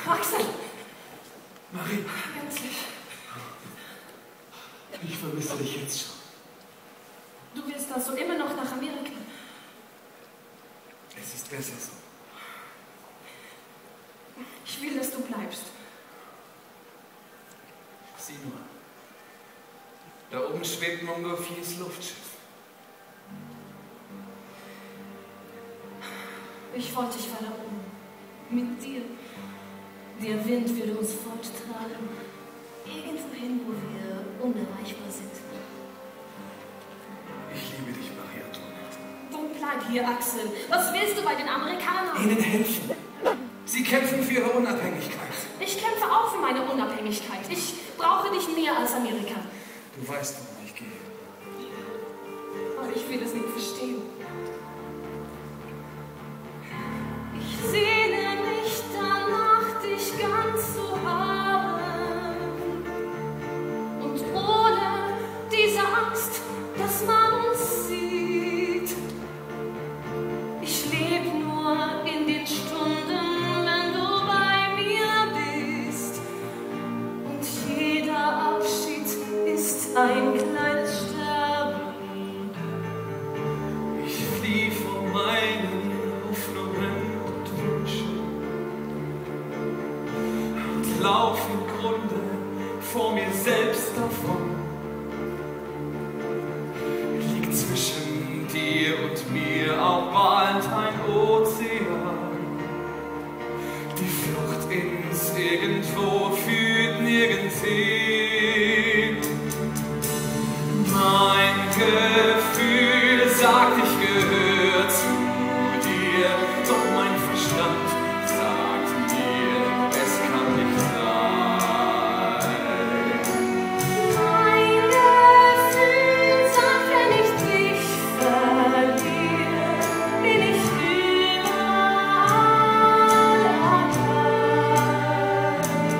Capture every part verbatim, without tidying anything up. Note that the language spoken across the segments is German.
Axel! Marie! Endlich! Ich vermisse dich jetzt schon. Du willst also immer noch nach Amerika? Es ist besser so. Ich will, dass du bleibst. Sieh nur. Da oben schwebt Montgolfiers Luftschiff. Ich wollte dich weiter oben. Mit dir. Der Wind würde uns forttragen. Irgendwo hin, wo wir unerreichbar sind. Ich liebe dich, Marie Antoinette. Dann bleib hier, Axel. Was willst du bei den Amerikanern? Ihnen helfen. Sie kämpfen für ihre Unabhängigkeit. Ich kämpfe auch für meine Unabhängigkeit. Ich brauche dich mehr als Amerika. Du weißt, wohin ich gehe. Aber ich will es nicht verstehen. Ich sehne mich danach, dich ganz zu haben. Und ohne diese Angst, dass man uns sieht. Ich lebe nur in den Stunden, wenn du bei mir bist. Und jeder Abschied ist ein kleines Sterben. Ich flieh vor meinen Hoffnungen und Wünschen und lauf im Grunde vor mir selbst davon. Liegt zwischen dir und mir auch bald ein Ozean. Die Flucht ins Irgendwo führt nirgends hin. Mein Gefühl sagt, ich gehöre zu dir, doch mein Verstand sagt mir, es kann nicht sein. Mein Gefühl sagt, wenn ich dich verliere, bin ich überall allein.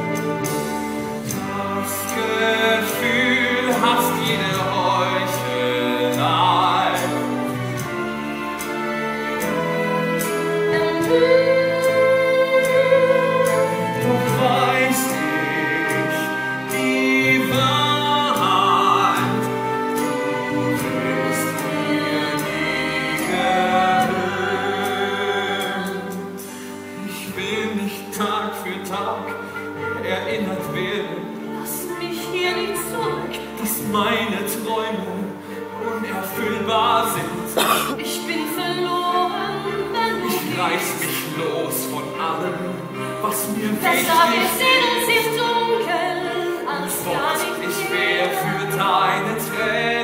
Das Gefühl hasst jede Heuchelei. Doch weiß ich die Wahrheit, du wirst mir nie gehören. Ich will nicht Tag für Tag erinnert werden, Lass mich hier nicht zurück. dass meine Träume unerfüllbar sind. Ich bin verloren, wenn du Ich reiß mich los von allem, was mir das Tag ist wichtig in uns im Dunkeln, als gar ist. nicht Ich mehr. wär für deine Tränen